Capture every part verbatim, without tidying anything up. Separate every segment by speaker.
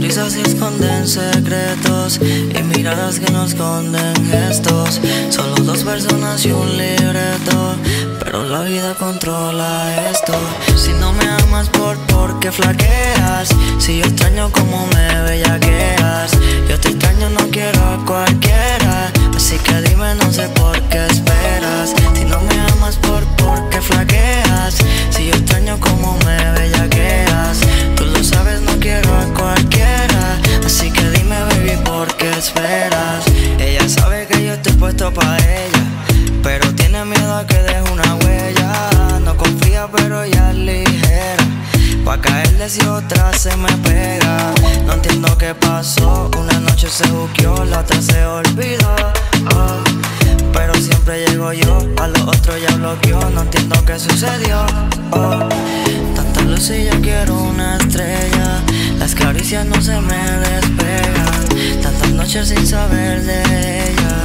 Speaker 1: sonrisas se esconden secretos y miradas que no esconden gestos. Solo dos personas y un libreto, pero la vida controla esto. Si no me amas, por por qué flaqueas. Si yo extraño como me bellaqueas. Yo te extraño, no quiero a cualquiera, así que dime, no sé por qué esperas. Si no me amas, por por qué flaqueas. Si yo extraño como me bellaqueas. Tú lo sabes, no quiero a cualquiera, así que dime, baby, por qué esperas. Ella sabe que yo estoy puesto pa' ella, pero tiene miedo a que deje una huella. No confía, pero ya es ligera, pa' caerle si otra se me pega. No entiendo qué pasó, una noche se buqueó, la otra se olvidó, oh. Pero siempre llego yo, a los otros ya bloqueó. No entiendo qué sucedió, oh. Tanta luz y yo quiero una estrella, las caricias no se me despegan. Tantas noches sin saber de ella.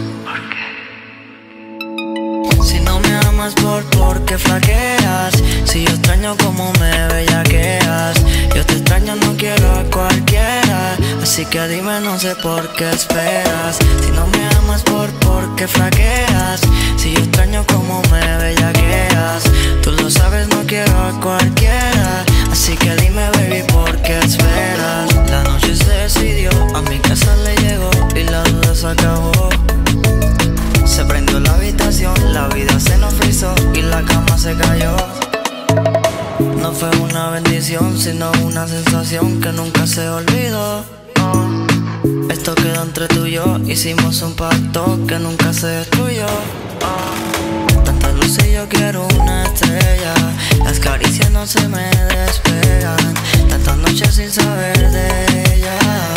Speaker 1: Si no me amas, por por qué flaqueas. Si yo extraño como me bellaqueas. Yo te extraño, no quiero a cualquiera, así que dime, no sé por qué esperas. Si no me amas, por por qué flaqueas. Si yo extraño como me bellaqueas. Tú lo sabes, no quiero a cualquiera, así que dime, baby, por qué esperas. La noche se decidió, a mi casa le llegó y la duda se acabó. Se prendió la habitación, la vida se nos frizó y la cama se cayó. No fue una bendición, sino una sensación que nunca se olvidó. Esto quedó entre tú y yo, hicimos un pacto que nunca se destruyó. Tantas luces y yo quiero una estrella, las caricias no se me despegan. Tantas noches sin saber de ella.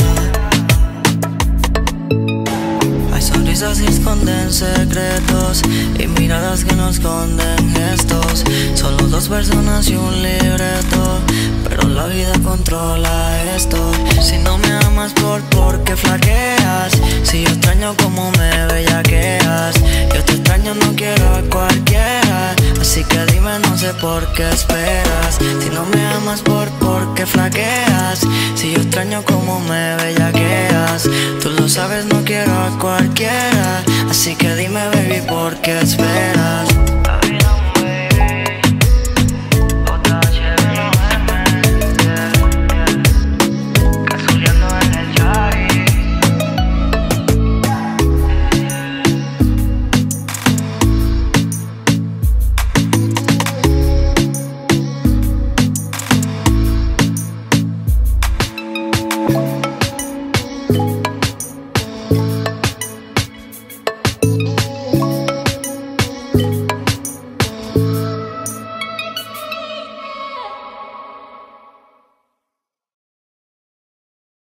Speaker 1: Sonrisas se esconden secretos y miradas que no esconden gestos. Solo dos personas y un libreto, pero la vida controla esto. Si no me amas, por por qué flaqueas. Si yo extraño como me bellaqueas. Yo te extraño, no quiero a cualquiera, así que dime, no sé por qué esperas. Si no me amas, por por qué flaqueas. Si yo extraño como me bellaqueas. Tú lo sabes, no quiero a cualquiera, así que dime, baby, por qué esperas.